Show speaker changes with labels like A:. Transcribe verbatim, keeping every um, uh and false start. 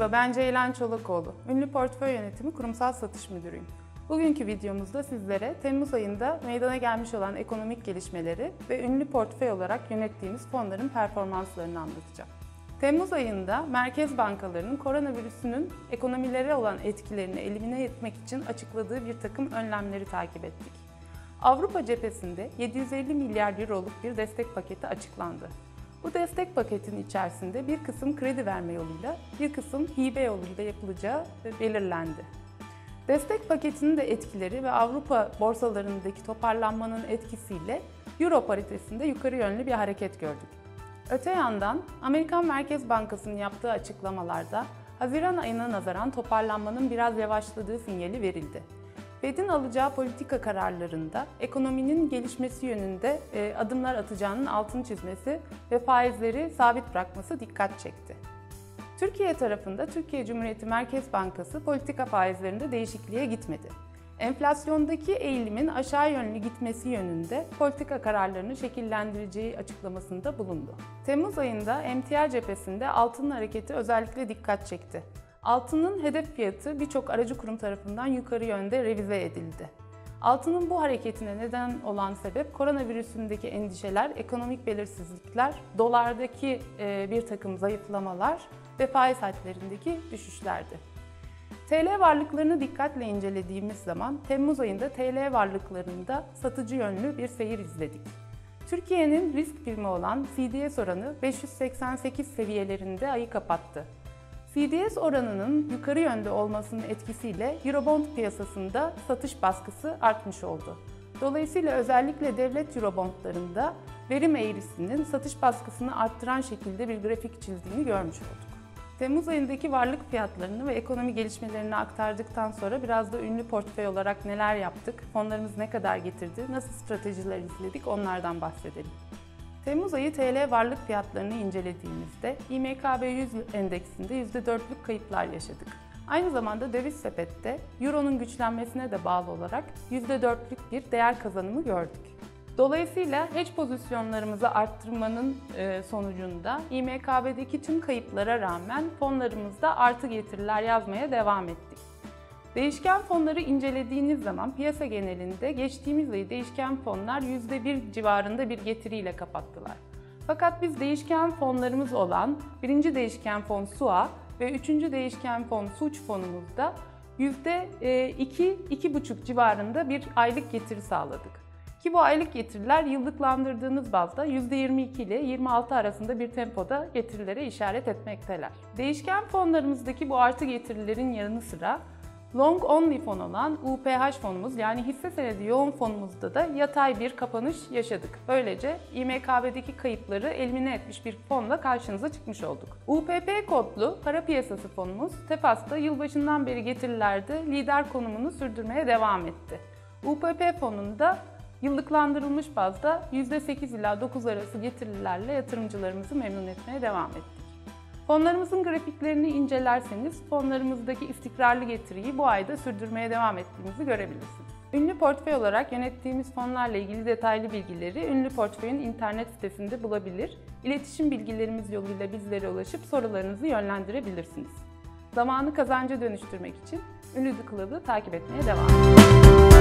A: Merhaba, ben Ceylan Çolakoğlu. Ünlü Portföy Yönetimi Kurumsal Satış Müdürüyüm. Bugünkü videomuzda sizlere Temmuz ayında meydana gelmiş olan ekonomik gelişmeleri ve ünlü portföy olarak yönettiğimiz fonların performanslarını anlatacağım. Temmuz ayında merkez bankalarının koronavirüsünün ekonomilere olan etkilerini elimine etmek için açıkladığı bir takım önlemleri takip ettik. Avrupa cephesinde yedi yüz elli milyar euroluk bir destek paketi açıklandı. Bu destek paketinin içerisinde bir kısım kredi verme yoluyla, bir kısım hibe yoluyla yapılacağı belirlendi. Destek paketinin de etkileri ve Avrupa borsalarındaki toparlanmanın etkisiyle Euro paritesinde yukarı yönlü bir hareket gördük. Öte yandan Amerikan Merkez Bankası'nın yaptığı açıklamalarda Haziran ayına nazaran toparlanmanın biraz yavaşladığı sinyali verildi. Fed'in alacağı politika kararlarında ekonominin gelişmesi yönünde e, adımlar atacağının altını çizmesi ve faizleri sabit bırakması dikkat çekti. Türkiye tarafında Türkiye Cumhuriyeti Merkez Bankası politika faizlerinde değişikliğe gitmedi. Enflasyondaki eğilimin aşağı yönlü gitmesi yönünde politika kararlarını şekillendireceği açıklamasında bulundu. Temmuz ayında emtia cephesinde altının hareketi özellikle dikkat çekti. Altının hedef fiyatı birçok aracı kurum tarafından yukarı yönde revize edildi. Altının bu hareketine neden olan sebep koronavirüsündeki endişeler, ekonomik belirsizlikler, dolardaki bir takım zayıflamalar ve faiz hadlerindeki düşüşlerdi. T L varlıklarını dikkatle incelediğimiz zaman Temmuz ayında T L varlıklarında satıcı yönlü bir seyir izledik. Türkiye'nin risk primi olan C D S oranı beş yüz seksen sekiz seviyelerinde ayı kapattı. C D S oranının yukarı yönde olmasının etkisiyle Eurobond piyasasında satış baskısı artmış oldu. Dolayısıyla özellikle devlet Eurobondlarında verim eğrisinin satış baskısını arttıran şekilde bir grafik çizdiğini görmüş olduk. Temmuz ayındaki varlık fiyatlarını ve ekonomi gelişmelerini aktardıktan sonra biraz da ünlü portföy olarak neler yaptık, fonlarımız ne kadar getirdi, nasıl stratejiler izledik onlardan bahsedelim. Temmuz ayı T L varlık fiyatlarını incelediğimizde İ M K B yüz endeksinde yüzde dörtlük kayıplar yaşadık. Aynı zamanda döviz sepette Euro'nun güçlenmesine de bağlı olarak yüzde dörtlük bir değer kazanımı gördük. Dolayısıyla hedge pozisyonlarımızı arttırmanın sonucunda İ M K B'deki tüm kayıplara rağmen fonlarımızda artı getiriler yazmaya devam ettik. Değişken fonları incelediğiniz zaman piyasa genelinde geçtiğimiz ayı değişken fonlar yüzde bir civarında bir getiriyle kapattılar. Fakat biz değişken fonlarımız olan birinci değişken fon S U A ve üçüncü değişken fon S U Ç fonumuzda yüzde iki iki buçuk civarında bir aylık getiri sağladık. Ki bu aylık getiriler yıllıklandırdığınız bazda yüzde yirmi iki ile yirmi altı arasında bir tempoda getirilere işaret etmekteler. Değişken fonlarımızdaki bu artı getirilerin yanı sıra long only fon olan U P H fonumuz yani hisse senedi yoğun fonumuzda da yatay bir kapanış yaşadık. Böylece İ M K B'deki kayıpları elimine etmiş bir fonla karşınıza çıkmış olduk. U P P kodlu para piyasası fonumuz Tefas'ta yılbaşından beri getirilerde lider konumunu sürdürmeye devam etti. U P P fonunda yıllıklandırılmış bazda yüzde sekiz ila dokuz arası getirilerle yatırımcılarımızı memnun etmeye devam ettik. Fonlarımızın grafiklerini incelerseniz fonlarımızdaki istikrarlı getiriyi bu ayda sürdürmeye devam ettiğimizi görebilirsiniz. Ünlü portföy olarak yönettiğimiz fonlarla ilgili detaylı bilgileri Ünlü Portföy'ün internet sitesinde bulabilir, iletişim bilgilerimiz yoluyla bizlere ulaşıp sorularınızı yönlendirebilirsiniz. Zamanı kazanca dönüştürmek için Ünlü The Club'ı takip etmeye devam edin.